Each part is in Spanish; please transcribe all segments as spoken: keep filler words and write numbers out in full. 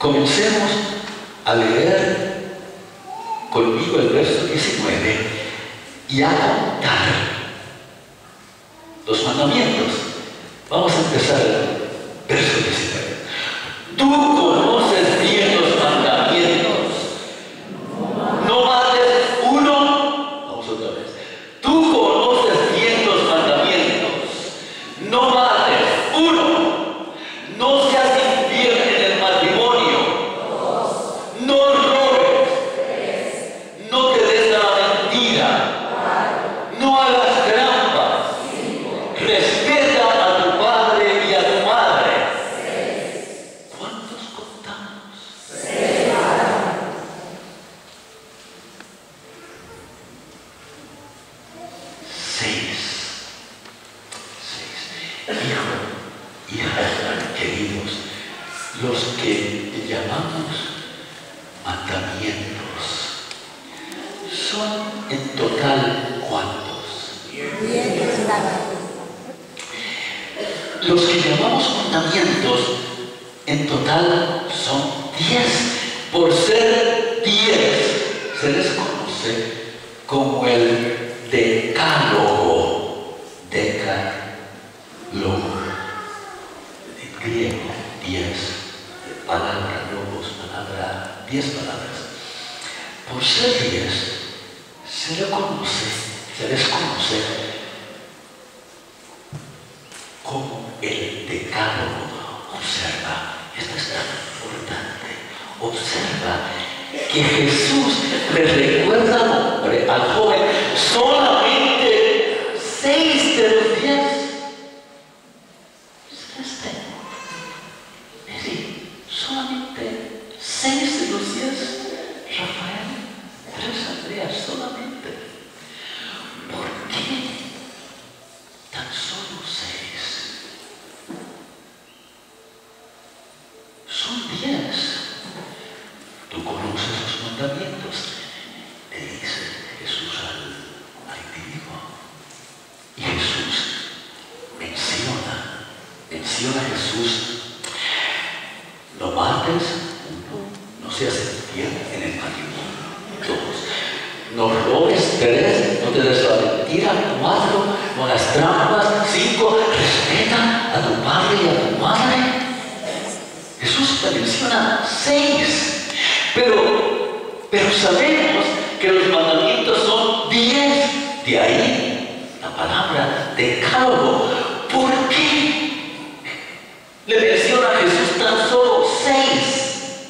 Comencemos a leer conmigo el verso diecinueve y a contar los mandamientos. Vamos a empezar el verso diecinueve. Tú conoces bien los mandamientos. No mates. Uno. Vamos otra vez. Tú conoces bien los mandamientos. No mates. Uno. No seas infiel en el matrimonio. No robes. No te des la mentira. No hagas trampas. Respeta a tu padre y a tu madre. ¿Cuántos contamos? Seis. Seis. Hijo, hijas queridos, los que llamamos mandamientos son en total ¿cuántos? Los que llamamos mandamientos en total son diez. Por ser diez, se les conoce como el decálogo. Decálogo. En griego, diez. Palabra, logos, palabra, diez palabras. Por ser diez, se les conoce, se les conoce como el decálogo. Observa, esto es tan importante. Observa que Jesús le recuerda al hombre, al joven, solamente seis de los diez. Se les tengo. Es decir, solamente seis de los diez. Rafael, tres Andreas, solamente. ¿Por qué tan solo seis? Son diez. Tú conoces los mandamientos, le dice Jesús al, al individuo. Y Jesús menciona, menciona a Jesús, no mates, uno, no seas infiel en el matrimonio, dos, no robes, tres, no te des la mentira, cuatro, no hagas trampas, cinco, respeta a tu padre y a tu madre. Jesús te menciona seis. Pero, pero sabemos que los mandamientos son diez. De ahí la palabra decálogo. ¿Por qué le menciona a Jesús tan solo seis?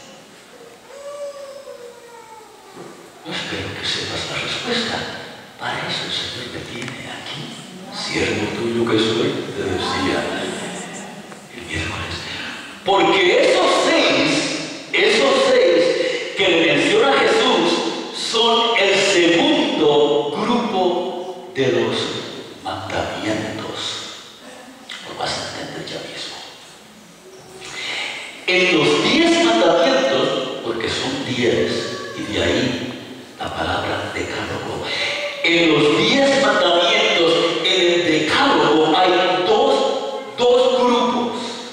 No espero que sepas la respuesta. Para eso el Señor te tiene aquí. Siervo tuyo que soy, te decía el miércoles. Porque esos seis, esos seis que le menciona Jesús son el segundo grupo de los mandamientos. Lo vas a entender ya mismo. En los diez mandamientos, porque son diez, y de ahí la palabra decálogo. En los diez mandamientos, en el decálogo hay dos, dos grupos.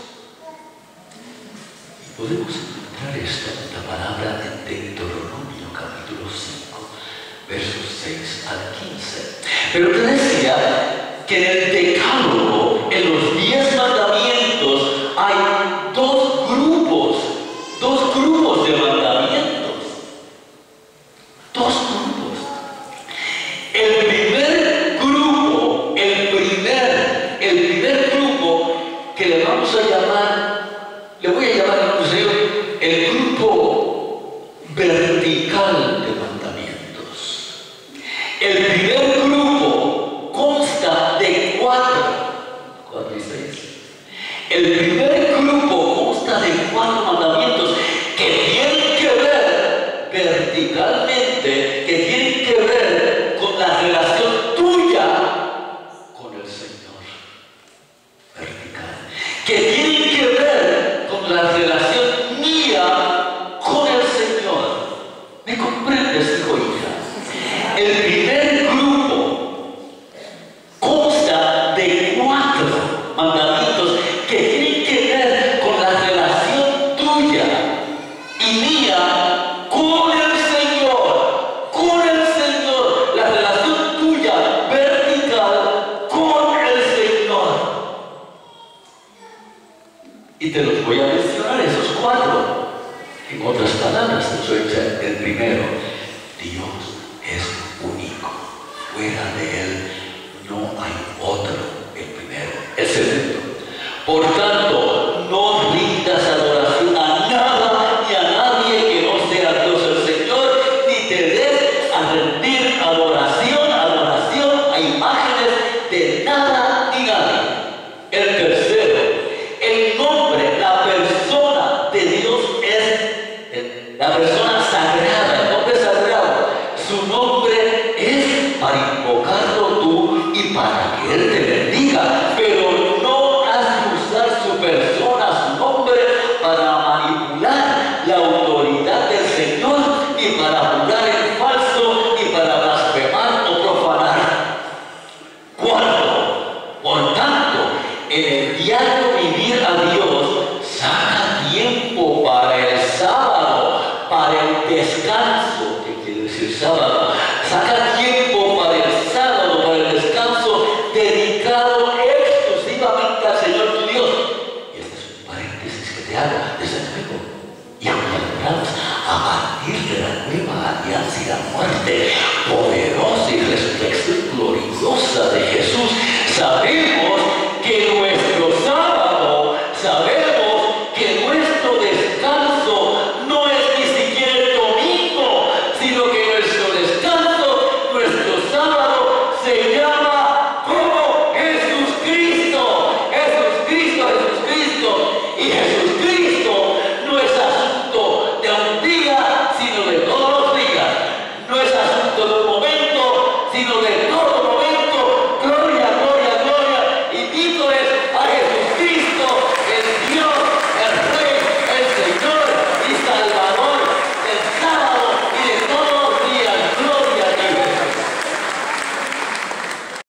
Y podemos encontrar esto en la palabra en Deuteronomio capítulo cinco, versos seis al quince. Pero te decía que en el decálogo, en los diez mandamientos, hay dos grupos, dos grupos de mandamientos. Dos grupos. El primer grupo, el primer, el primer grupo que le vamos a llamar, le voy a llamar en el grupo vertical de mandamientos. El primer grupo consta de cuatro, cuatro y seis. El primer grupo consta de cuatro mandamientos que tienen que ver verticalmente, que tienen que ver con la relación tuya con el Señor. Vertical. Que tienen que ver con la relación mía con el Señor. ¿Me comprendes, hijo, hija? El primer grupo consta de cuatro mandamientos que tienen que ver con la relación tuya y mía con el Señor, con el Señor, la relación tuya vertical con el Señor. Y te los voy a mencionar, esos cuatro. En otras palabras, el primero, Dios es único. Fuera de Él no hay otro, el primero. El segundo, por tanto, no rindas adoración a nada ni a nadie que no sea Dios el Señor, ni te des a rendir adoración, adoración a imágenes de nada ni nadie. El tercero, el nombre, la persona de Dios es la persona sagrada, el nombre sagrado. Su nombre es para invocarlo tú y para que Él te bendiga, pero no has de usar su persona, su nombre, para manipular la autoridad del Señor, ni para jurar en falso, ni para blasfemar o profanar. Cuarto, por tanto, en el diario vivir a Dios, saca tiempo para el sábado, para el descanso. ¿Qué quiere decir sábado? Saca tiempo para el sábado, para el descanso dedicado exclusivamente al Señor tu Dios. Y este es un paréntesis que te hago. Desde luego, y aunque a partir de la nueva alianza y la muerte,